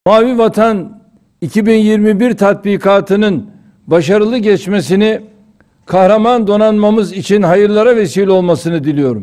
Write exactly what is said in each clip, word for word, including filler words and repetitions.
Mavi Vatan iki bin yirmi bir tatbikatının başarılı geçmesini, kahraman donanmamız için hayırlara vesile olmasını diliyorum.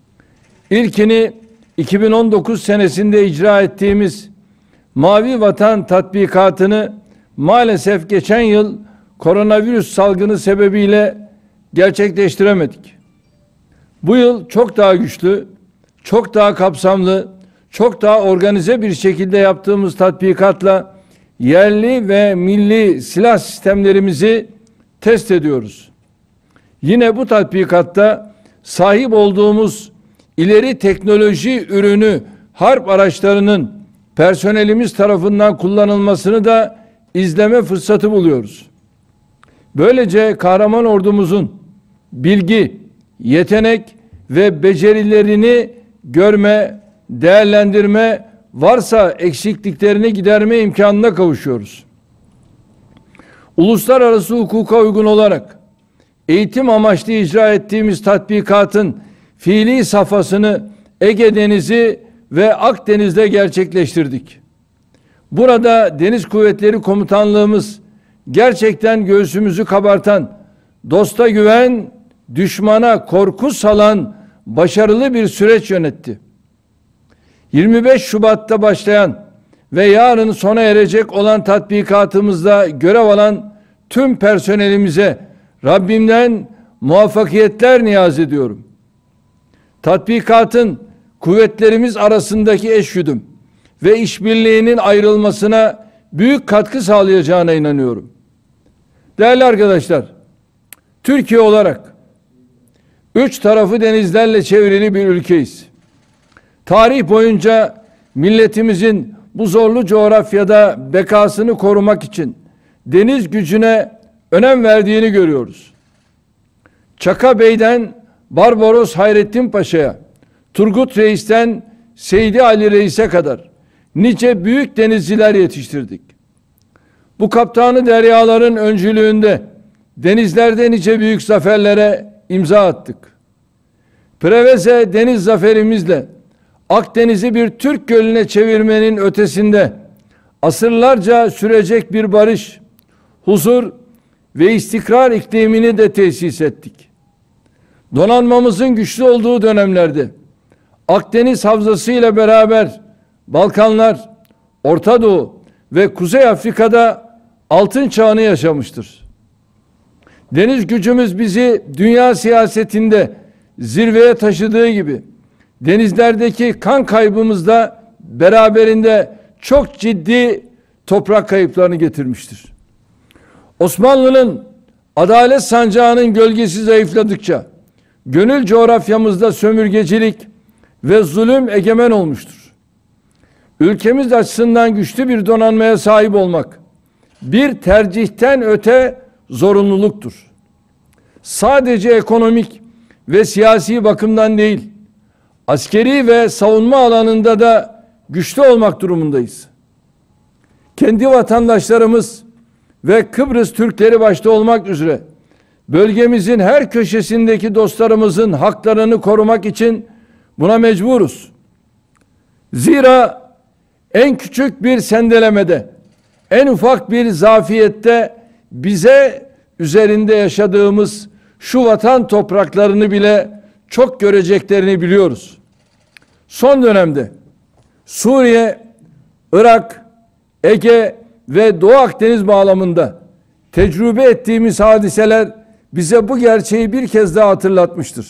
İlkini iki bin on dokuz senesinde icra ettiğimiz Mavi Vatan tatbikatını maalesef geçen yıl koronavirüs salgını sebebiyle gerçekleştiremedik. Bu yıl çok daha güçlü, çok daha kapsamlı, çok daha organize bir şekilde yaptığımız tatbikatla yerli ve milli silah sistemlerimizi test ediyoruz. Yine bu tatbikatta sahip olduğumuz ileri teknoloji ürünü harp araçlarının personelimiz tarafından kullanılmasını da izleme fırsatı buluyoruz. Böylece kahraman ordumuzun bilgi, yetenek ve becerilerini görme, değerlendirme, varsa eksikliklerini giderme imkanına kavuşuyoruz. Uluslararası hukuka uygun olarak eğitim amaçlı icra ettiğimiz tatbikatın fiili safhasını Ege Denizi ve Akdeniz'de gerçekleştirdik. Burada Deniz Kuvvetleri Komutanlığımız gerçekten göğsümüzü kabartan, dosta güven, düşmana korku salan başarılı bir süreç yönetti. yirmi beş Şubat'ta başlayan ve yarın sona erecek olan tatbikatımızda görev alan tüm personelimize Rabbimden muvaffakiyetler niyaz ediyorum. Tatbikatın kuvvetlerimiz arasındaki eşgüdüm ve işbirliğinin ayrılmasına büyük katkı sağlayacağına inanıyorum. Değerli arkadaşlar, Türkiye olarak üç tarafı denizlerle çevrili bir ülkeyiz. Tarih boyunca milletimizin bu zorlu coğrafyada bekasını korumak için deniz gücüne önem verdiğini görüyoruz. Çaka Bey'den Barbaros Hayrettin Paşa'ya, Turgut Reis'ten Seydi Ali Reis'e kadar nice büyük denizciler yetiştirdik. Bu kaptanı deryaların öncülüğünde denizlerde nice büyük zaferlere imza attık. Preveze deniz zaferimizle Akdeniz'i bir Türk gölüne çevirmenin ötesinde asırlarca sürecek bir barış, huzur ve istikrar iklimini de tesis ettik. Donanmamızın güçlü olduğu dönemlerde Akdeniz Havzası ile beraber Balkanlar, Orta Doğu ve Kuzey Afrika'da altın çağını yaşamıştır. Deniz gücümüz bizi dünya siyasetinde zirveye taşıdığı gibi denizlerdeki kan kaybımızda beraberinde çok ciddi toprak kayıplarını getirmiştir. Osmanlı'nın adalet sancağının gölgesi zayıfladıkça gönül coğrafyamızda sömürgecilik ve zulüm egemen olmuştur. Ülkemiz açısından güçlü bir donanmaya sahip olmak bir tercihten öte zorunluluktur. Sadece ekonomik ve siyasi bakımdan değil, askeri ve savunma alanında da güçlü olmak durumundayız. Kendi vatandaşlarımız ve Kıbrıs Türkleri başta olmak üzere bölgemizin her köşesindeki dostlarımızın haklarını korumak için buna mecburuz. Zira en küçük bir sendelemede, en ufak bir zafiyette bize üzerinde yaşadığımız şu vatan topraklarını bile çok göreceklerini biliyoruz. Son dönemde Suriye, Irak, Ege ve Doğu Akdeniz bağlamında tecrübe ettiğimiz hadiseler bize bu gerçeği bir kez daha hatırlatmıştır.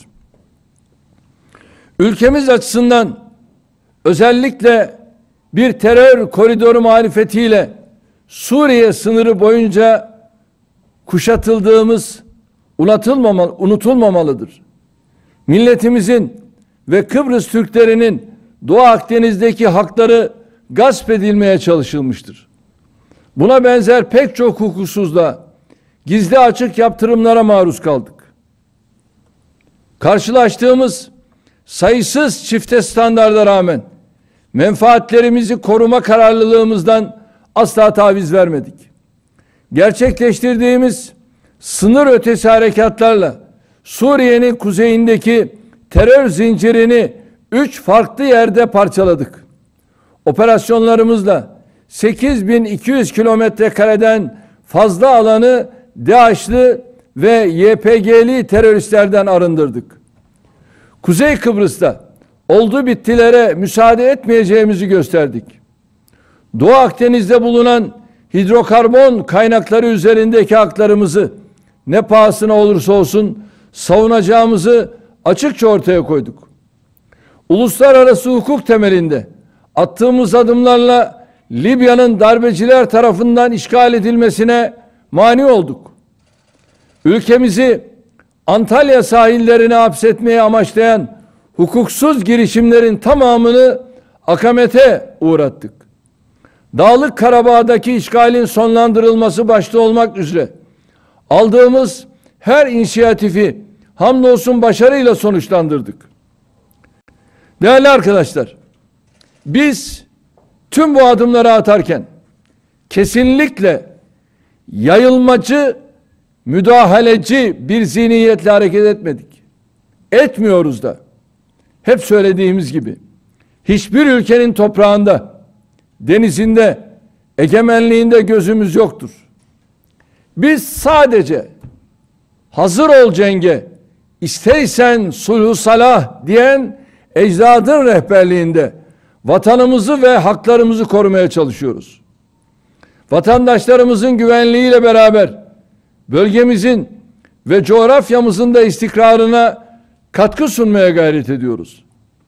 Ülkemiz açısından özellikle bir terör koridoru marifetiyle Suriye sınırı boyunca kuşatıldığımız unutulmamalı, unutulmamalıdır. Milletimizin ve Kıbrıs Türklerinin Doğu Akdeniz'deki hakları gasp edilmeye çalışılmıştır. Buna benzer pek çok hukuksuzluğa, gizli açık yaptırımlara maruz kaldık. Karşılaştığımız sayısız çifte standarda rağmen menfaatlerimizi koruma kararlılığımızdan asla taviz vermedik. Gerçekleştirdiğimiz sınır ötesi harekatlarla Suriye'nin kuzeyindeki terör zincirini üç farklı yerde parçaladık. Operasyonlarımızla sekiz bin iki yüz kilometre kareden fazla alanı DAEŞ'lı ve Y P G'li teröristlerden arındırdık. Kuzey Kıbrıs'ta oldu bittilere müsaade etmeyeceğimizi gösterdik. Doğu Akdeniz'de bulunan hidrokarbon kaynakları üzerindeki haklarımızı ne pahasına olursa olsun savunacağımızı açıkça ortaya koyduk. Uluslararası hukuk temelinde attığımız adımlarla Libya'nın darbeciler tarafından işgal edilmesine mani olduk. Ülkemizi Antalya sahillerine hapsetmeye amaçlayan hukuksuz girişimlerin tamamını akamete uğrattık. Dağlık Karabağ'daki işgalin sonlandırılması başta olmak üzere aldığımız her inisiyatifi hamdolsun başarıyla sonuçlandırdık. Değerli arkadaşlar, biz tüm bu adımları atarken kesinlikle yayılmacı, müdahaleci bir zihniyetle hareket etmedik. Etmiyoruz da. Hep söylediğimiz gibi hiçbir ülkenin toprağında, denizinde, egemenliğinde gözümüz yoktur. Biz sadece hazır ol cenge, isteysen sulhu salah diyen ecdadın rehberliğinde vatanımızı ve haklarımızı korumaya çalışıyoruz. Vatandaşlarımızın güvenliğiyle beraber bölgemizin ve coğrafyamızın da istikrarına katkı sunmaya gayret ediyoruz.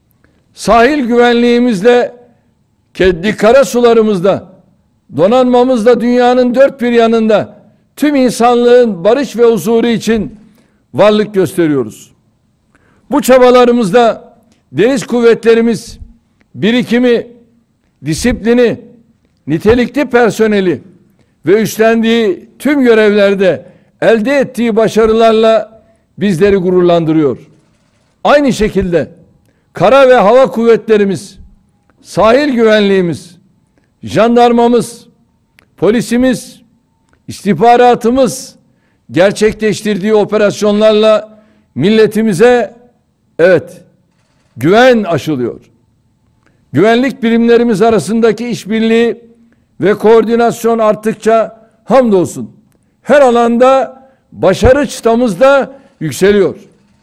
Sahil güvenliğimizle kendi karasularımızda, donanmamızla dünyanın dört bir yanında tüm insanlığın barış ve huzuru için varlık gösteriyoruz. Bu çabalarımızda deniz kuvvetlerimiz birikimi, disiplini, nitelikli personeli ve üstlendiği tüm görevlerde elde ettiği başarılarla bizleri gururlandırıyor. Aynı şekilde kara ve hava kuvvetlerimiz, sahil güvenliğimiz, jandarmamız, polisimiz, istihbaratımız gerçekleştirdiği operasyonlarla milletimize evet güven aşılıyor. Güvenlik birimlerimiz arasındaki işbirliği ve koordinasyon arttıkça hamdolsun her alanda başarı çıtamız da yükseliyor.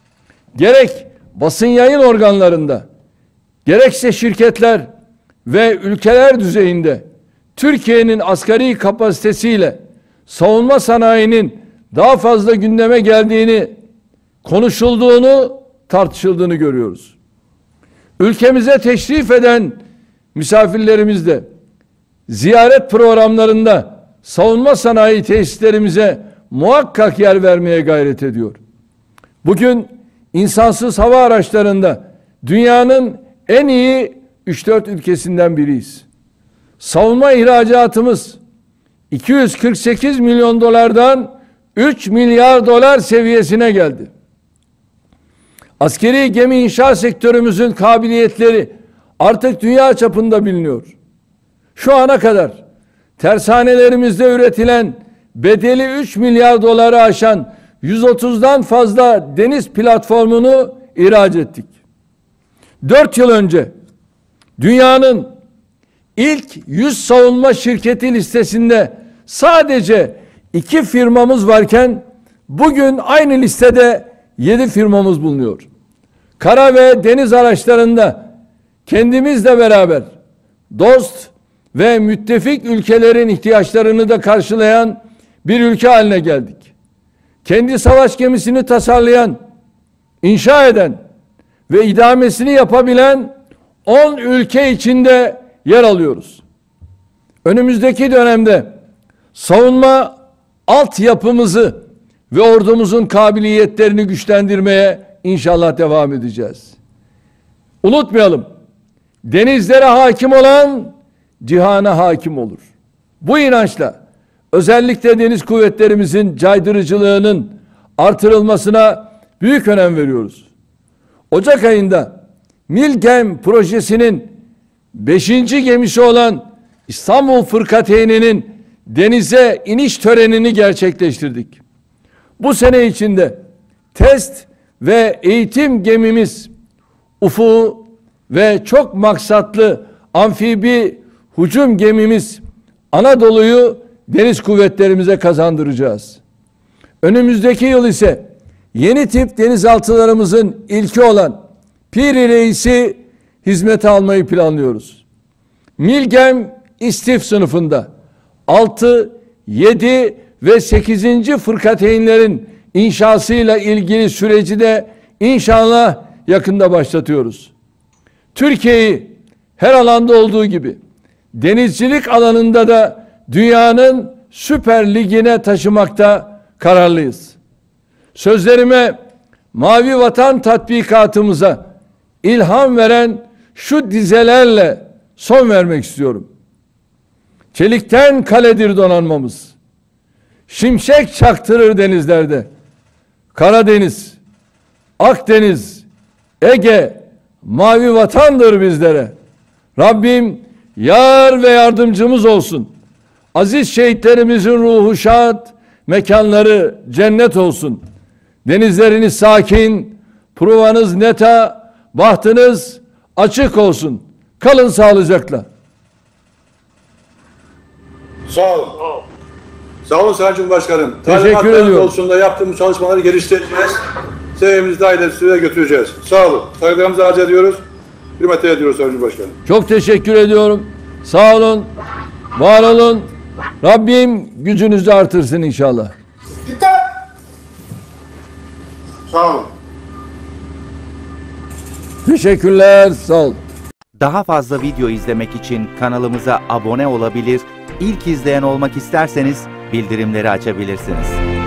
Gerek basın yayın organlarında, gerekse şirketler ve ülkeler düzeyinde Türkiye'nin asgari kapasitesiyle savunma sanayinin daha fazla gündeme geldiğini, konuşulduğunu, tartışıldığını görüyoruz. Ülkemize teşrif eden misafirlerimiz de ziyaret programlarında savunma sanayi tesislerimize muhakkak yer vermeye gayret ediyor. Bugün insansız hava araçlarında dünyanın en iyi üç dört ülkesinden biriyiz. Savunma ihracatımız iki yüz kırk sekiz milyon dolardan üç milyar dolar seviyesine geldi. Askeri gemi inşaat sektörümüzün kabiliyetleri artık dünya çapında biliniyor. Şu ana kadar tersanelerimizde üretilen bedeli üç milyar doları aşan yüz otuzdan fazla deniz platformunu ihraç ettik. dört yıl önce dünyanın ilk yüz savunma şirketi listesinde sadece iki firmamız varken bugün aynı listede yedi firmamız bulunuyor. Kara ve deniz araçlarında kendimizle beraber dost ve müttefik ülkelerin ihtiyaçlarını da karşılayan bir ülke haline geldik. Kendi savaş gemisini tasarlayan, inşa eden ve idamesini yapabilen on ülke içinde yer alıyoruz. Önümüzdeki dönemde savunma altyapımızı ve ordumuzun kabiliyetlerini güçlendirmeye inşallah devam edeceğiz. Unutmayalım, denizlere hakim olan cihana hakim olur. Bu inançla özellikle deniz kuvvetlerimizin caydırıcılığının artırılmasına büyük önem veriyoruz. Ocak ayında Milgem projesinin beşinci gemisi olan İstanbul Fırkateyninin denize iniş törenini gerçekleştirdik. Bu sene içinde test ve eğitim gemimiz Ufuk ve çok maksatlı amfibi hücum gemimiz Anadolu'yu deniz kuvvetlerimize kazandıracağız. Önümüzdeki yıl ise yeni tip denizaltılarımızın ilki olan Piri Reis'i hizmete almayı planlıyoruz. Milgem İstif sınıfında altı, yedi ve sekizinci fırkateynlerin inşasıyla ilgili süreci de inşallah yakında başlatıyoruz. Türkiye'yi her alanda olduğu gibi denizcilik alanında da dünyanın süper ligine taşımakta kararlıyız. Sözlerime Mavi Vatan tatbikatımıza ilham veren şu dizelerle son vermek istiyorum. Çelikten kaledir donanmamız. Şimşek çaktırır denizlerde. Karadeniz, Akdeniz, Ege, mavi vatandır bizlere. Rabbim yar ve yardımcımız olsun. Aziz şehitlerimizin ruhu şad, mekanları cennet olsun. Denizleriniz sakin, provanız neta, bahtınız açık olsun. Kalın sağlıcakla. Sağ olun. Sağ olun Sayın Cumhurbaşkanım. Teşekkür ediyorum. Olsun da yaptığımız çalışmaları geliştireceğiz. Sevgimizi dahil süre götüreceğiz. Sağ olun. Saygılarımızı arz ediyoruz. Hürmet ediyoruz Sayın Cumhurbaşkanım. Çok teşekkür ediyorum. Sağ olun. Var olun. Rabbim gücünüzü artırsın inşallah. Sağ olun. Teşekkürler. Sağ olun. Daha fazla video izlemek için kanalımıza abone olabilir, ilk izleyen olmak isterseniz bildirimleri açabilirsiniz.